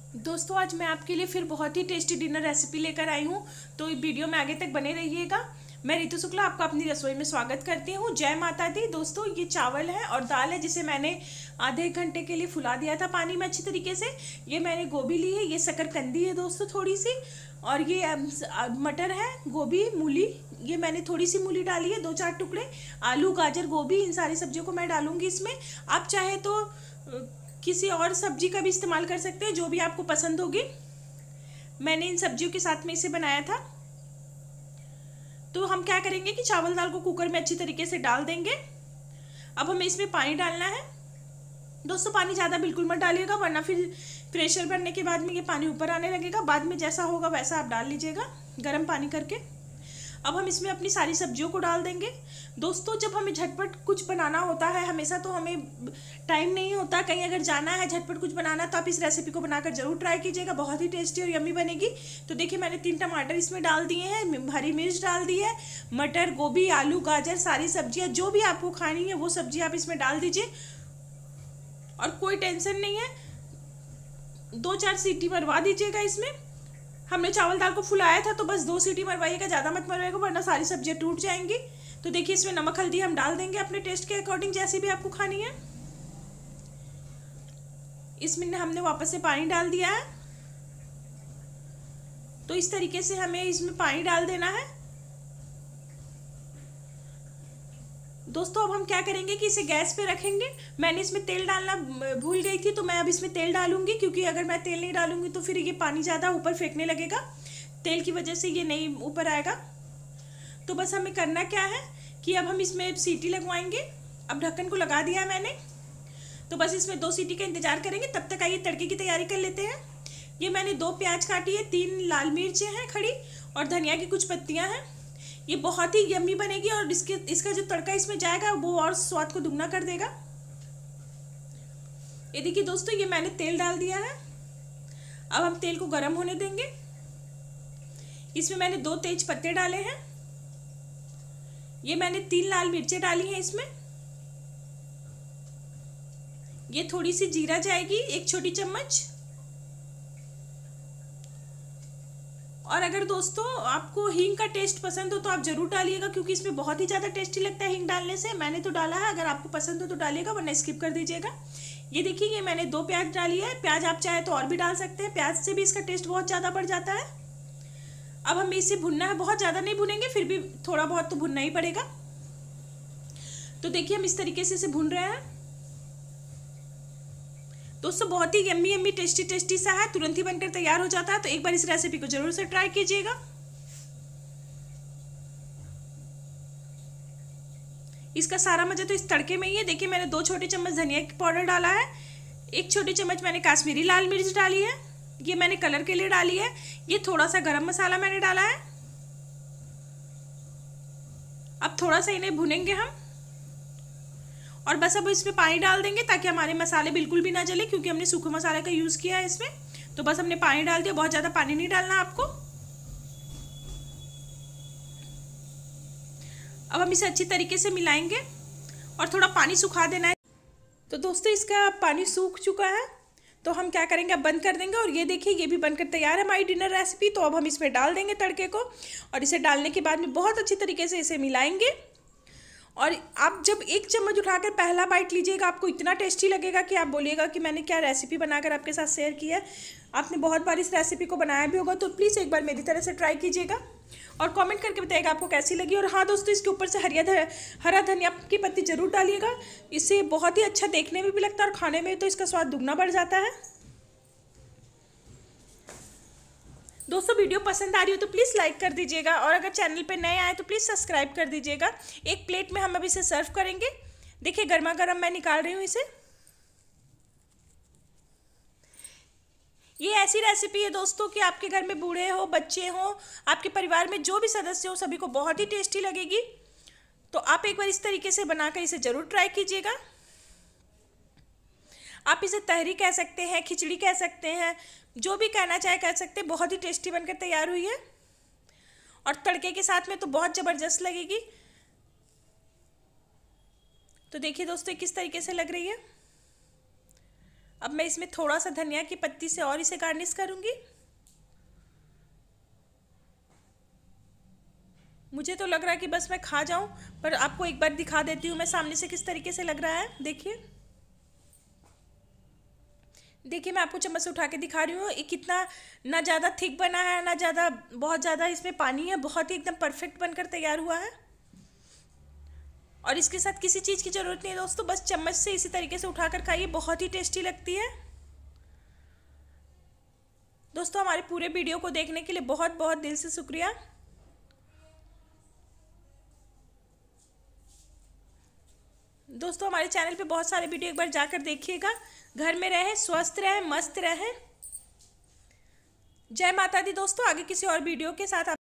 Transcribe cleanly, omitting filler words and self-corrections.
दोस्तों आज मैं आपके लिए फिर बहुत ही टेस्टी डिनर रेसिपी लेकर आई हूँ। तो वीडियो में आगे तक बने रहिएगा। मैं रितु शुक्ला आपका अपनी रसोई में स्वागत करती हूँ। जय माता दी। दोस्तों ये चावल है और दाल है जिसे मैंने आधे एक घंटे के लिए फुला दिया था पानी में अच्छी तरीके से। ये मैंने गोभी ली है, ये शकरकंदी है दोस्तों थोड़ी सी, और ये मटर है, गोभी, मूली, ये मैंने थोड़ी सी मूली डाली है, 2-4 टुकड़े, आलू, गाजर, गोभी, इन सारी सब्जियों को मैं डालूंगी इसमें। आप चाहे तो किसी और सब्जी का भी इस्तेमाल कर सकते हैं, जो भी आपको पसंद होगी। मैंने इन सब्जियों के साथ में इसे बनाया था। तो हम क्या करेंगे कि चावल दाल को कुकर में अच्छी तरीके से डाल देंगे। अब हमें इसमें पानी डालना है। दोस्तों पानी ज़्यादा बिल्कुल मत डालिएगा, वरना फिर प्रेशर बनने के बाद में ये पानी ऊपर आने लगेगा। बाद में जैसा होगा वैसा आप डाल लीजिएगा गर्म पानी करके। अब हम इसमें अपनी सारी सब्जियों को डाल देंगे। दोस्तों जब हमें झटपट कुछ बनाना होता है, हमेशा तो हमें टाइम नहीं होता, कहीं अगर जाना है झटपट कुछ बनाना, तो आप इस रेसिपी को बनाकर जरूर ट्राई कीजिएगा, बहुत ही टेस्टी और यम्मी बनेगी। तो देखिए मैंने 3 टमाटर इसमें डाल दिए हैं, हरी मिर्च डाल दी है, मटर, गोभी, आलू, गाजर, सारी सब्जियां जो भी आपको खानी है वो सब्जी आप इसमें डाल दीजिए। और कोई टेंशन नहीं है, 2-4 सीटी मरवा दीजिएगा इसमें। हमने चावल दाल को फुलाया था तो बस 2 सीटी मरवाइएगा, ज़्यादा मत मरवाइएगा वरना सारी सब्जियां टूट जाएंगी। तो देखिए इसमें नमक हल्दी हम डाल देंगे अपने टेस्ट के अकॉर्डिंग, जैसी भी आपको खानी है। इसमें हमने वापस से पानी डाल दिया है। तो इस तरीके से हमें इसमें पानी डाल देना है। दोस्तों अब हम क्या करेंगे कि इसे गैस पे रखेंगे। मैंने इसमें तेल डालना भूल गई थी, तो मैं अब इसमें तेल डालूंगी, क्योंकि अगर मैं तेल नहीं डालूंगी तो फिर ये पानी ज़्यादा ऊपर फेंकने लगेगा, तेल की वजह से ये नहीं ऊपर आएगा। तो बस हमें करना क्या है कि अब हम इसमें सीटी लगवाएंगे। अब ढक्कन को लगा दिया है मैंने, तो बस इसमें 2 सीटी का इंतजार करेंगे। तब तक आइए तड़के की तैयारी कर लेते हैं। ये मैंने 2 प्याज काटी है, 3 लाल मिर्चें हैं खड़ी, और धनिया की कुछ पत्तियां हैं। ये बहुत ही यम्मी बनेगी और इसका जो तड़का इसमें जाएगा वो और स्वाद को दुगना कर देगा। ये देखिए दोस्तों, ये मैंने तेल डाल दिया है। अब हम तेल को गर्म होने देंगे। इसमें मैंने 2 तेज पत्ते डाले हैं। ये मैंने 3 लाल मिर्चें डाली हैं इसमें। ये थोड़ी सी जीरा जाएगी, 1 छोटी चम्मच। और अगर दोस्तों आपको हींग का टेस्ट पसंद हो तो आप जरूर डालिएगा, क्योंकि इसमें बहुत ही ज़्यादा टेस्टी लगता है हींग डालने से। मैंने तो डाला है, अगर आपको पसंद हो तो डालिएगा, वरना स्किप कर दीजिएगा। ये देखिए ये मैंने 2 प्याज डाली है। प्याज आप चाहे तो और भी डाल सकते हैं, प्याज से भी इसका टेस्ट बहुत ज़्यादा बढ़ जाता है। अब हमें इसे भुनना है, बहुत ज़्यादा नहीं भुनेंगे, फिर भी थोड़ा बहुत तो भुनना ही पड़ेगा। तो देखिए हम इस तरीके से इसे भुन रहे हैं। दोस्तों बहुत ही यम्मी यम्मी टेस्टी टेस्टी सा है, तुरंत ही बनकर तैयार हो जाता है। तो एक बार इस रेसिपी को जरूर से ट्राई कीजिएगा। इसका सारा मजा तो इस तड़के में ही है। देखिए मैंने 2 छोटे चम्मच धनिया पाउडर डाला है, 1 छोटी चम्मच मैंने काश्मीरी लाल मिर्च डाली है, ये मैंने कलर के लिए डाली है। ये थोड़ा सा गरम मसाला मैंने डाला है। अब थोड़ा सा इन्हें भुनेंगे हम, और बस अब इसमें पानी डाल देंगे ताकि हमारे मसाले बिल्कुल भी ना जले, क्योंकि हमने सूखे मसाले का यूज़ किया है इसमें। तो बस हमने पानी डाल दिया, बहुत ज़्यादा पानी नहीं डालना आपको। अब हम इसे अच्छी तरीके से मिलाएंगे और थोड़ा पानी सुखा देना है। तो दोस्तों इसका पानी सूख चुका है, तो हम क्या करेंगे अब बंद कर देंगे। और ये देखिए ये भी बनकर तैयार है हमारी डिनर रेसिपी। तो अब हम इसमें डाल देंगे तड़के को, और इसे डालने के बाद में बहुत अच्छी तरीके से इसे मिलाएंगे। और आप जब 1 चम्मच उठाकर पहला बाइट लीजिएगा, आपको इतना टेस्टी लगेगा कि आप बोलिएगा कि मैंने क्या रेसिपी बनाकर आपके साथ शेयर की है। आपने बहुत बार इस रेसिपी को बनाया भी होगा, तो प्लीज़ एक बार मेरी तरह से ट्राई कीजिएगा और कमेंट करके बताइएगा आपको कैसी लगी। और हाँ दोस्तों, इसके ऊपर से हरा धनिया की पत्ती जरूर डालिएगा, इससे बहुत ही अच्छा देखने में भी लगता है और खाने में तो इसका स्वाद दुगना बढ़ जाता है। दोस्तों वीडियो पसंद आ रही हो तो प्लीज़ लाइक कर दीजिएगा, और अगर चैनल पे नए आए तो प्लीज़ सब्सक्राइब कर दीजिएगा। एक प्लेट में हम अब इसे सर्व करेंगे। देखिए गर्मा गर्म मैं निकाल रही हूँ इसे। ये ऐसी रेसिपी है दोस्तों कि आपके घर में बूढ़े हो, बच्चे हो, आपके परिवार में जो भी सदस्य हो, सभी को बहुत ही टेस्टी लगेगी। तो आप एक बार इस तरीके से बनाकर इसे ज़रूर ट्राई कीजिएगा। आप इसे तहरी कह सकते हैं, खिचड़ी कह सकते हैं, जो भी कहना चाहे कह सकते हैं। बहुत ही टेस्टी बनकर तैयार हुई है, और तड़के के साथ में तो बहुत ज़बरदस्त लगेगी। तो देखिए दोस्तों किस तरीके से लग रही है। अब मैं इसमें थोड़ा सा धनिया की पत्ती से और इसे गार्निश करूँगी। मुझे तो लग रहा है कि बस मैं खा जाऊं, पर आपको एक बार दिखा देती हूँ मैं सामने से किस तरीके से लग रहा है। देखिए देखिए, मैं आपको चम्मच से उठा के दिखा रही हूँ। ये कितना ना ज़्यादा थिक बना है, ना ज़्यादा बहुत ज़्यादा इसमें पानी है, बहुत ही एकदम परफेक्ट बनकर तैयार हुआ है। और इसके साथ किसी चीज़ की ज़रूरत नहीं है दोस्तों, बस चम्मच से इसी तरीके से उठाकर खाइए, बहुत ही टेस्टी लगती है। दोस्तों हमारे पूरे वीडियो को देखने के लिए बहुत बहुत दिल से शुक्रिया। दोस्तों हमारे चैनल पे बहुत सारे वीडियो एक बार जाकर देखिएगा। घर में रहें, स्वस्थ रहें, मस्त रहें। जय माता दी दोस्तों। आगे किसी और वीडियो के साथ